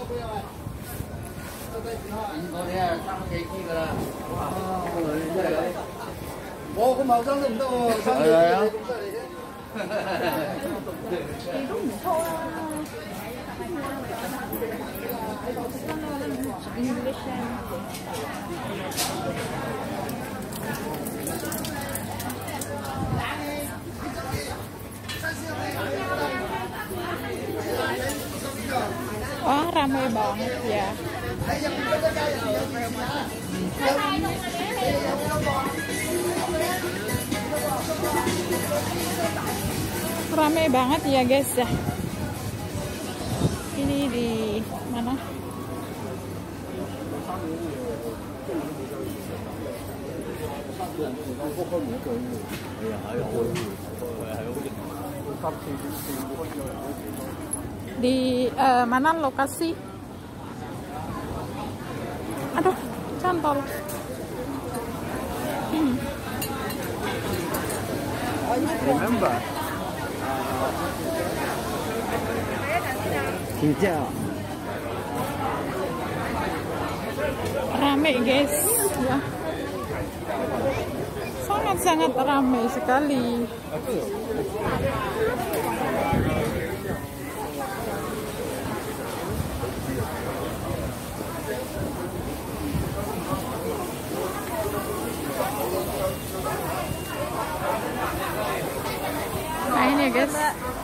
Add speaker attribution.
Speaker 1: 我個謀生都唔得喎，生意係咁犀利啫。你都唔錯啊！
Speaker 2: Wah, ramai banget ya. Ramai banget ya guys ya. Ini di mana? Di mana lokasi? Aduh, cantol.
Speaker 1: Remember?
Speaker 2: Rame guys ya. Sangat-sangat ramai sekali. Nah ini guys,